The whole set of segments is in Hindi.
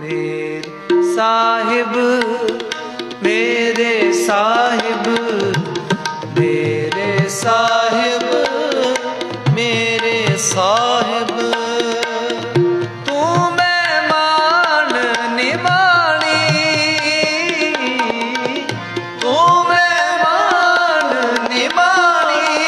मेरे साहिब मेरे साहिब मेरे साहिब मेरे साहिब तू मेहमान निमानी तू मेहमान निमानी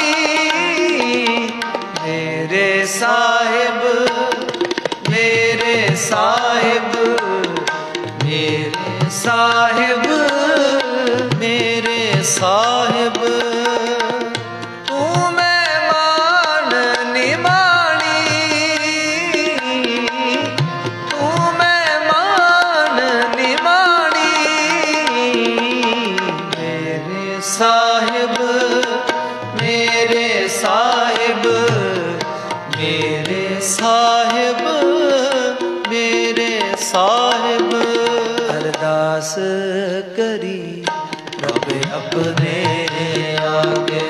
मेरे साहिब मेरे साहिब मेरे साहिब मेरे साहिब तू मेहमान निमानी तू मेहमान निमानी मेरे साहिब मेरे साहिब मेरे साहिब मेरे साहिब अरदास करी रब अपने आगे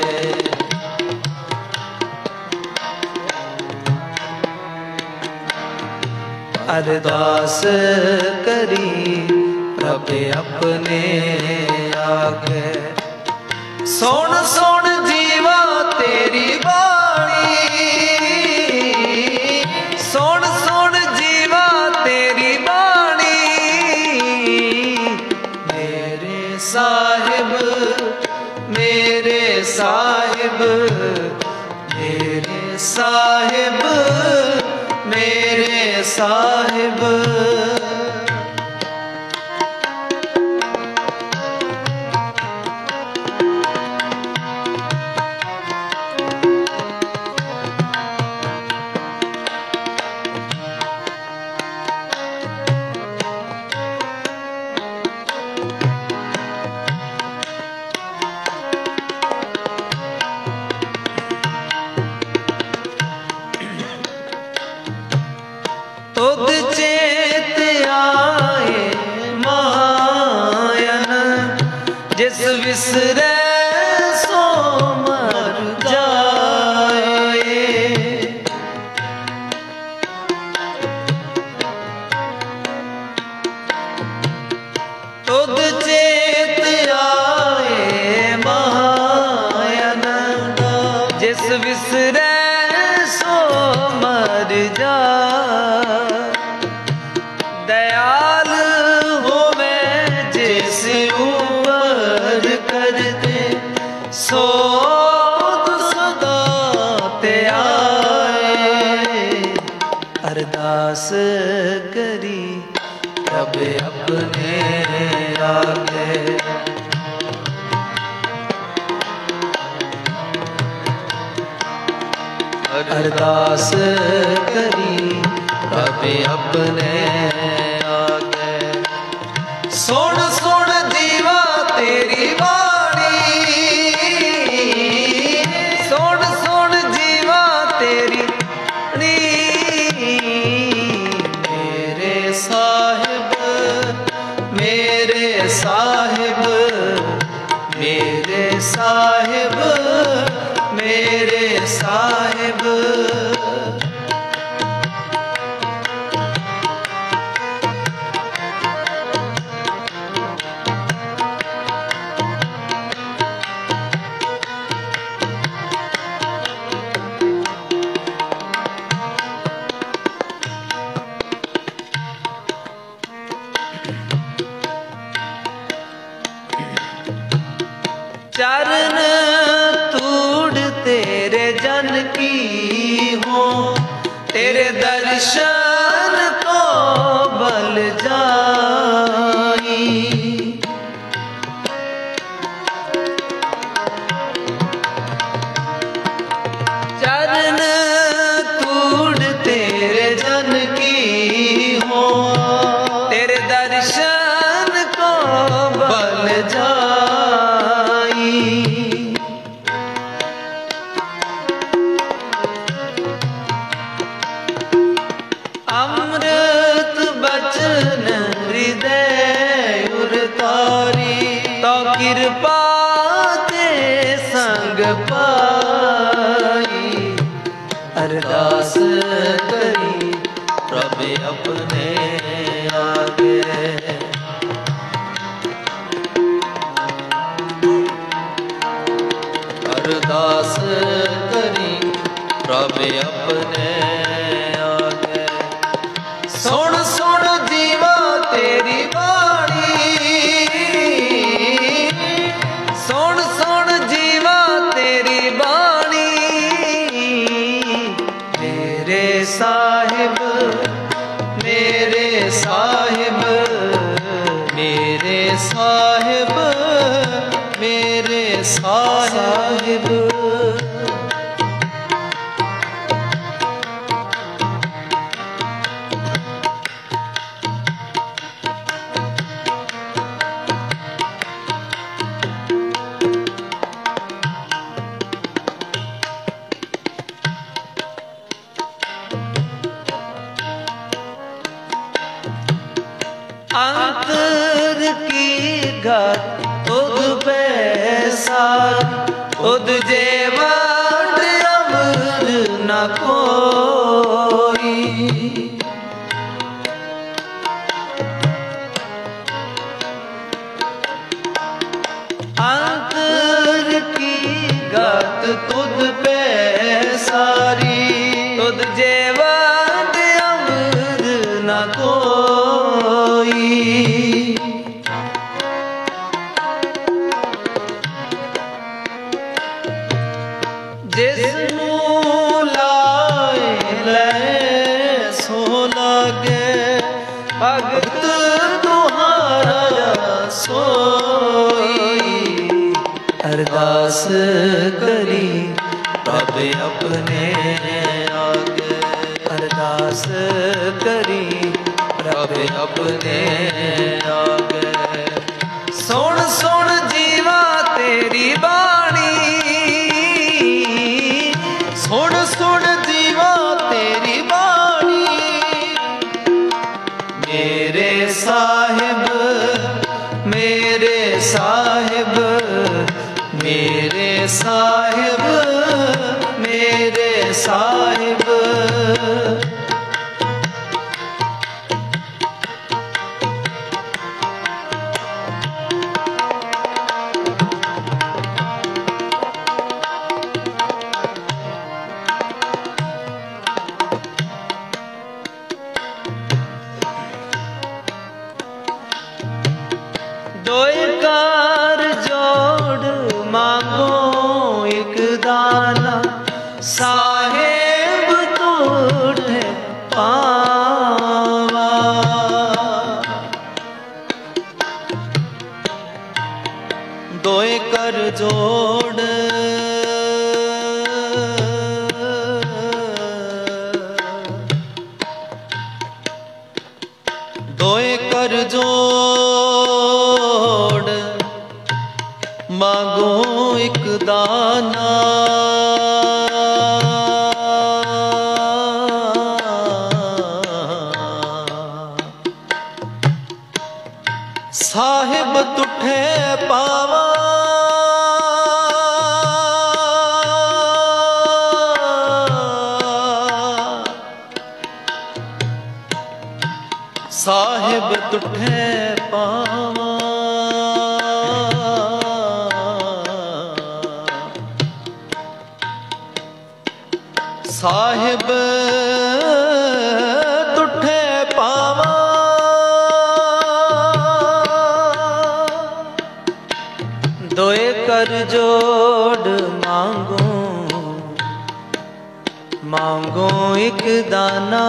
अरदास करी रब अपने आगे सुन सुन जीवा तेरी बाणी सुन सुन जीवा तेरी बाणी मेरे साहिब मेरे साहिब मेरे साहिब मेरे साहिब तुद चेत आए मायन जिस विसरे सो मर जाए तुद चेत आए मायन जिस विसरे सो मर जाए दयाल होवे जिस ऊपर करते सो सदा ते आए अरदास करी रब अपने आगे अरदास करी रब अपने आगे सुन सुन जीवा तेरी बाणी सुन सुन जीवा तेरी बाणी मेरे साहिब मेरे साहिब मेरे साहिब मेरे साहिब चरण तूड़ तेरे जन की हो तेरे दर्शन तो बल जाई चरण तूड़ तेरे जन की हो तेरे दर्शन को बल जाई अमृत बचन प्रभ अपने आगे। सुन सुन जीवा तेरी बाणी, सुन सुन जीवा तेरी बाणी। मेरे साहिब मेरे साहिब मेरे साहिब मेरे साहिब। अंतर की घट उद पैसार, उद जेवट अमर न कोई। अंतर की घट तुद पैसारी, तुद जेवट अमर न कोई। जिसनू लाए ले सो लागे, भगत तुम्हारा सोई। अरदास करी प्रभ अपने आगे, अरदास करी प्रभ अपने आगे। सुन सुन जीवा तेरी बाणी, सुन सुन जीवा तेरी बाणी। मेरे साहिब मेरे साहिब मेरे साहिब मेरे साहिब। दोए कार जोड़ मांगो एक दाना, साहेब तोड़े पावा। दोए कर जोड़ दोए कर जोड़ मांगो एक दाना। साहिब तुठे पावा, साहिब तुठे पावा। साहिब तुठे पावा, दोए कर जोड़ मांगो मांगो एक दाना।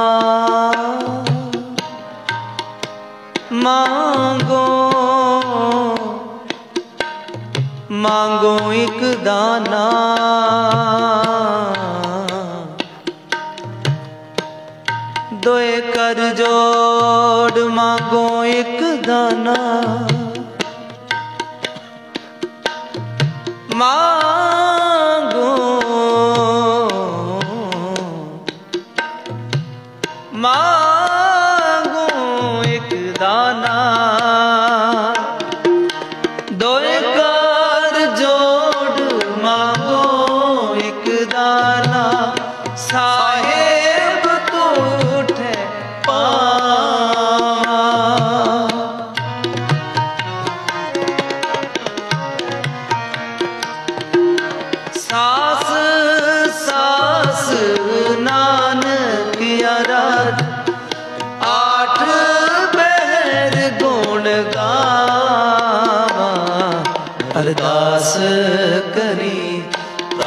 मांगो मांगो एक दाना। दोए कर जोड़ मांगो एक दाना। मांगो मांगो एक दाना। दोए कर जोड़ मांगो एक दाना। साहेब तूठे पावा। सास सास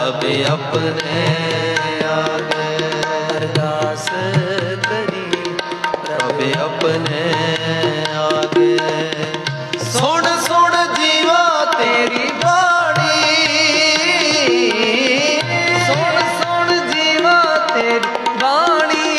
प्रभ अपने आगे अरदास करी प्रभ अपने आगे। सुन सुन जीवा तेरी बाणी, सुन सुन जीवा तेरी बाणी।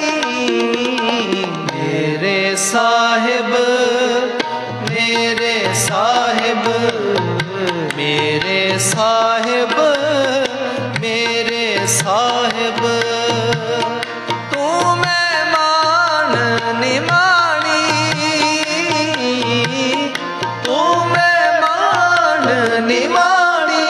मेरे साहिब मेरे साहिब मेरे साहिब मेरे साहिब, तू मेहमान निमानी, तू मेहमान निमानी।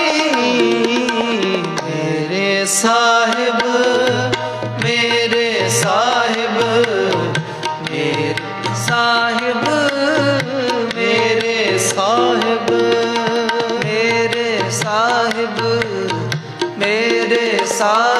मेरे साहिब मेरे साहिब मेरे साहिब मेरे साहिब मेरे साहिब मेरे साहिब।